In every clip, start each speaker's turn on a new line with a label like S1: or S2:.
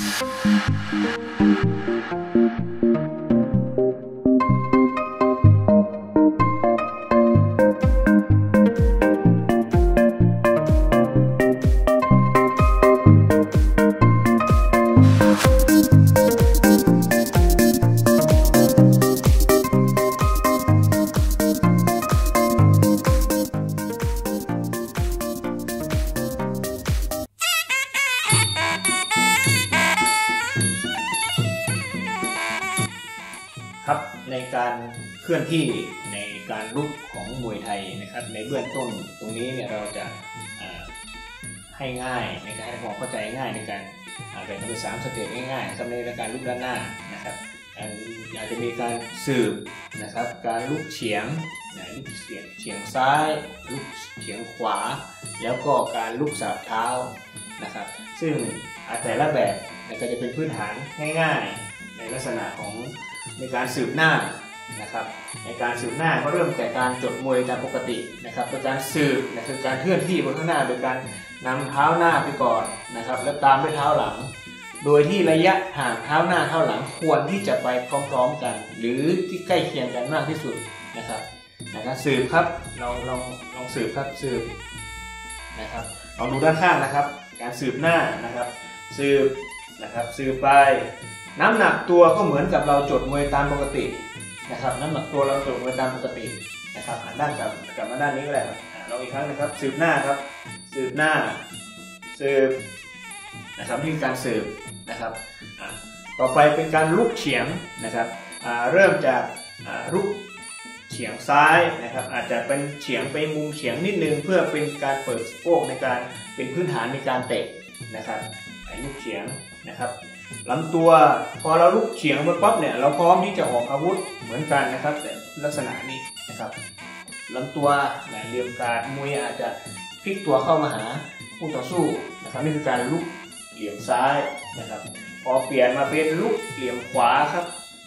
S1: ครับในการเคลื่อนที่ในการลุกของมวยไทยนะครับในเบื้องต้นตรงนี้เนี่ยเราจะให้ง่ายในการให้ความเข้าใจง่ายในการแบ่งเป็น3สเต็ปง่ายๆสำหรับการลุกด้านหน้านะครับอาจจะมีการสืบนะครับการลุกเฉียงลุกเฉียงซ้ายลุกเฉียงขวาแล้วก็การลุกสลับเท้านะครับซึ่งแต่ละแบบก็จะเป็นพื้นฐานง่ายๆในลักษณะของในการสืบหน้านะครับในการสืบหน้าก็เริ่มจากการจดมวยตามปกตินะครับโดยการสืบคือการเคลื่อนที่บนข้างหน้าโดยการนำเท้าหน้าไปก่อนนะครับแล้วตามด้วยเท้าหลังโดยที่ระยะห่างเท้าหน้าเท้าหลังควรที่จะไปพร้อมๆกันหรือที่ใกล้เคียงกันมากที่สุดนะครับสืบครับลองสืบครับสืบนะครับลองดูด้านข้างนะครับการสืบหน้านะครับสืบนะครับสืบไปน้ำหนักตัวก็เหมือนกับเราจดมวยตามปกตินะครับน้ำหนักตัวเราจดมวยตามปกตินะครับหันด้านกลับมาด้านนี้ก็ได้ครับลองอีกครั้งนะครับสืบหน้าครับสืบหน้าสืบนะครับนี่คือการสืบนะครับต่อไปเป็นการลุกเฉียงนะครับเริ่มจากลุกเฉียงซ้ายนะครับอาจจะเป็นเฉียงไปมุมเฉียงนิดนึงเพื่อเป็นการเปิดสะโพกในการเป็นพื้นฐานในการเตะนะครับลุกเฉียงนะครับลำตัวพอเราลุกเฉียงไปปั๊บเนี่ยเราพร้อมที่จะออกอาวุธเหมือนกันนะครับแต่ลักษณะนี้นะครับลำตัวเหลี่ยมการมวยอาจจะพลิกตัวเข้ามาหาผู้ต่อสู้นะครับนี่คือการลุกเหลี่ยมซ้ายนะครับพอเปลี่ยนมาเป็นลุกเหลี่ยมขวาครับ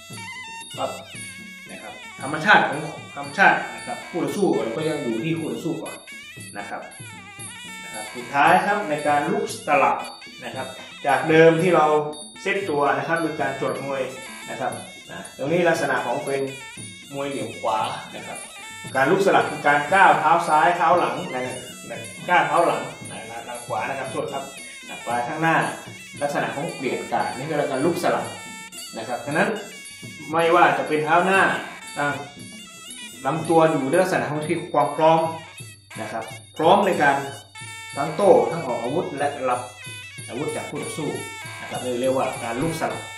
S1: นะครับธรรมชาตินะครับผู้ต่อสู้เราก็ยังอยู่ที่ผู้ต่อสู้ก่อนนะครับสุดท้ายครับในการลุกสลับนะครับจากเดิมที่เราเซตตัวนะครับโดยการจดมวยนะครับตรงนี้ลักษณะของเป็นมวยเหลี่ยมขวานะครับการลุกสลับคือการก้าวเท้าซ้ายเท้าหลังก้าวเท้าหลังขวานะครับโทษครับไปข้างหน้าลักษณะของเปลี่ยนการนี่คือการลุกสลับนะครับฉะนั้นไม่ว่าจะเป็นเท้าหน้าลำตัวอยู่ในลักษณะของที่ความพร้อมนะครับพร้อมในการทั้งโต้ทั้งออกอาวุธและรับอาวุธจากผู้ต่อสู้นะครับเรียกว่าการลุกสลับ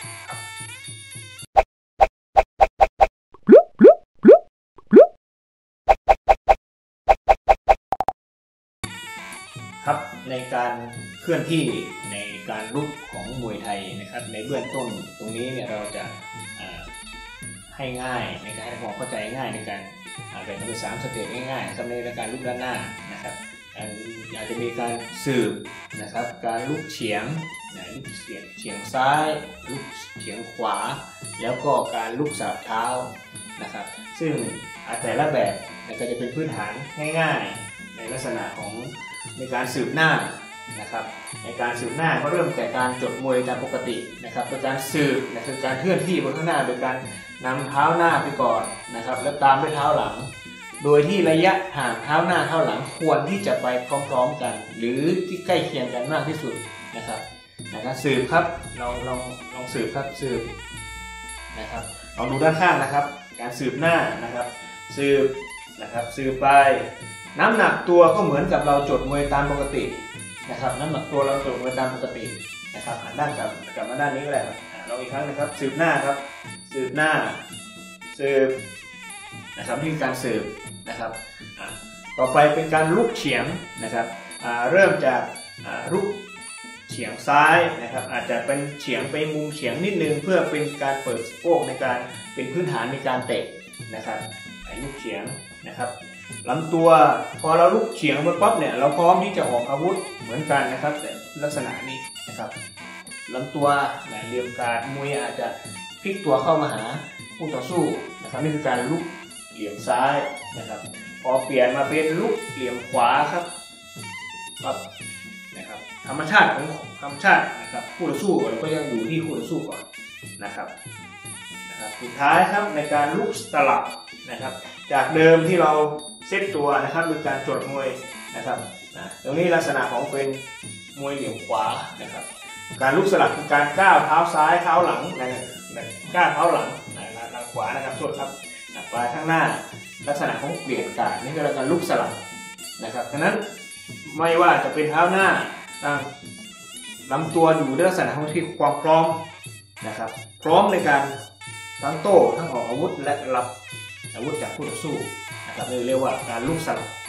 S1: ครับในการเคลื่อนที่ในการลุกของมวยไทยนะครับในเบื้องต้นตรงนี้เนี่ยเราจะให้ง่ายในการให้ความเข้าใจง่ายในการแบ่งเป็น3สเต็ปง่ายๆสำหรับการลุกด้านหน้านะครับอาจจะมีการสืบนะครับการลุกเฉียงลุกเฉียงซ้ายลุกเฉียงขวาแล้วก็การลุกสลับเท้านะครับซึ่งแต่ละแบบก็จะเป็นพื้นฐานง่ายๆในลักษณะของในการสืบหน้านะครับในการสืบหน้าก็เริ่มจากการจดมวยตามปกตินะครับโดยการสืบคือการเคลื่อนที่บนข้างหน้าโดยการนำเท้าหน้าไปก่อนนะครับแล้วตามด้วยเท้าหลังโดยที่ระยะห่างเท้าหน้าเท้าหลังควรที่จะไปพร้อมๆกันหรือที่ใกล้เคียงกันมากที่สุดนะครับสืบครับลองสืบครับสืบนะครับลองดูด้านข้างนะครับการสืบหน้านะครับสืบนะครับสืบไปน้ำหนักตัวก็เหมือนกับเราจดมวยตามปกตินะครับน้ำหนักตัวเราจดมวยตามปกตินะครับหันด้านกลับมาด้านนี้ก็ได้ครับลองอีกครั้งนะครับสืบหน้าครับสืบหน้าสืบนะครับนี่คือการสืบนะครับต่อไปเป็นการลุกเฉียงนะครับเริ่มจากลุกเฉียงซ้ายนะครับอาจจะเป็นเฉียงไปมุมเฉียงนิดนึงเพื่อเป็นการเปิดสะโพกในการเป็นพื้นฐานในการเตะนะครับลุกเฉียงนะครับลำตัวพอเราลุกเฉียงไปปั๊บเนี่ยเราพร้อมที่จะออกอาวุธเหมือนกันนะครับแต่ลักษณะนี้นะครับลำตัวเหลี่ยมการมวยอาจจะพลิกตัวเข้ามาหาผู้ต่อสู้นะครับนี่คือการลุกเหลี่ยมซ้ายนะครับพอเปลี่ยนมาเป็นลุกเหลี่ยมขวาครับนะครับธธรรมชาตินะครับคู่ต่อสู้เราก็ยังอยู่ที่คู่ต่อสู้ก่อนนะครับสุดท้ายครับในการลุกสลับนะครับจากเดิมที่เราเซตตัวนะครับโดยการจดมวยนะครับตรงนี้ลักษณะของเป็นมวยเหลี่ยมขวานะครับการลุกสลับคือการก้าวเท้าซ้ายเท้าหลังก้าวเท้าหลังหลังขวานะครับโทษครับไปข้างหน้าลักษณะของเปลี่ยนการนี่คือการลุกสลับนะครับฉะนั้นไม่ว่าจะเป็นเท้าหน้าลำตัวอยู่ในลักษณะของที่ความพร้อมนะครับพร้อมในการทั้งโต้ทั้งออกอาวุธและรับอาวุธจากคู่ต่อสู้นะครับเรียกว่าการลุกสลับ